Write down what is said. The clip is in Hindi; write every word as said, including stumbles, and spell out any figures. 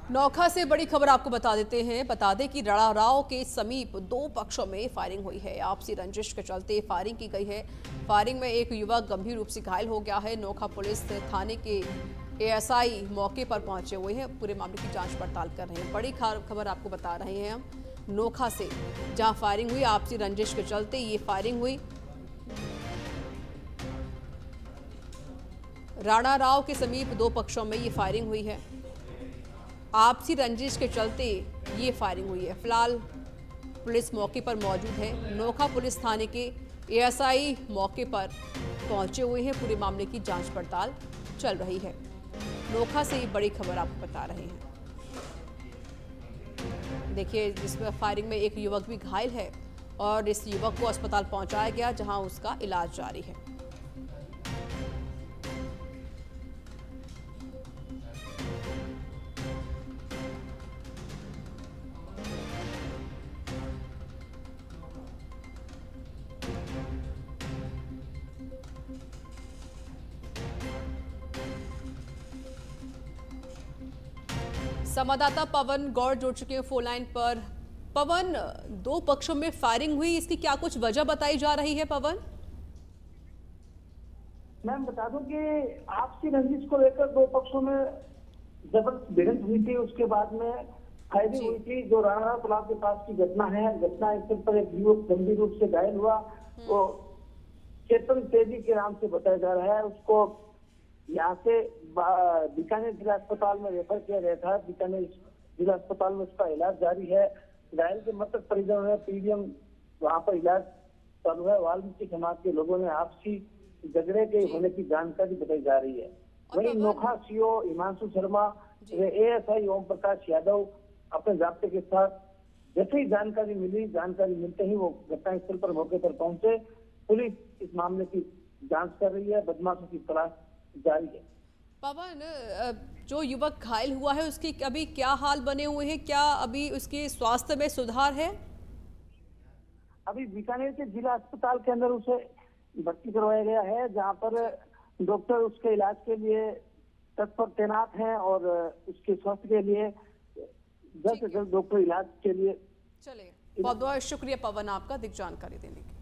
नौखा से बड़ी खबर आपको बता देते हैं। बता दें कि रड़ाराव के समीप दो पक्षों में फायरिंग हुई है। आपसी रंजिश के चलते फायरिंग की गई है। फायरिंग में एक युवक गंभीर रूप से घायल हो गया है। नौखा पुलिस थाने के एएसआई मौके पर पहुंचे हुए हैं, पूरे मामले की जांच पड़ताल कर रहे हैं। बड़ी खबर आपको बता रहे हैं हम नौखा से, जहां फायरिंग हुई। आपसी रंजिश के चलते ये फायरिंग हुई। राणाराव के समीप दो पक्षों में ये फायरिंग हुई है। आपसी रंजिश के चलते ये फायरिंग हुई है। फिलहाल पुलिस मौके पर मौजूद है। नौखा पुलिस थाने के एएसआई मौके पर पहुंचे हुए हैं। पूरे मामले की जांच पड़ताल चल रही है। नौखा से ये बड़ी खबर आपको बता रहे हैं। देखिए, जिसमें फायरिंग में एक युवक भी घायल है और इस युवक को अस्पताल पहुंचाया गया, जहां उसका इलाज जारी है। संवाददाता पवन गौड़ जुड़ चुके हैं फोन लाइन पर। पवन, दो पक्षों में फायरिंग हुई, इसकी क्या कुछ वजह बताई जा रही है? पवन, मैम बता दूं कि आपसी रंजिश को लेकर दो पक्षों में जबरदस्त भिड़ंत हुई थी। उसके बाद में फायरिंग हुई थी। जो राणा तालाब के पास की घटना है, घटना स्थल पर एक युवक गंभीर रूप से घायल हुआ। वो चेतन तेजी के नाम से बताया जा रहा है। उसको यहाँ से बीकानेर जिला अस्पताल में रेफर किया गया था। बीकानेर जिला अस्पताल में उसका इलाज जारी है। घायल के मृतक परिजनों ने पीडीएम वहाँ पर इलाज चालू है। वाल्मीकि समाज के लोगों ने आपसी झगड़े के होने की जानकारी बताई जा रही है। वहीं नोखा सीओ हिमांशु शर्मा, एएसआई ओम प्रकाश यादव अपने जाब्ते के साथ जैसे ही जानकारी मिली, जानकारी मिलते ही वो घटनास्थल पर मौके पर पहुंचे। पुलिस इस मामले की जांच कर रही है। बदमाशों की तलाश जारी है। पवन, जो युवक घायल हुआ है उसकी अभी क्या हाल बने हुए हैं? क्या अभी उसके स्वास्थ्य में सुधार है? अभी बीकानेर के जिला अस्पताल के अंदर उसे भर्ती करवाया गया है, जहां पर डॉक्टर उसके इलाज के लिए तत्पर तैनात हैं और उसके स्वास्थ्य के लिए जल्द से जल्द डॉक्टर इलाज के लिए। चलिए, बहुत बहुत शुक्रिया पवन आपका दिक जानकारी देने के लिए।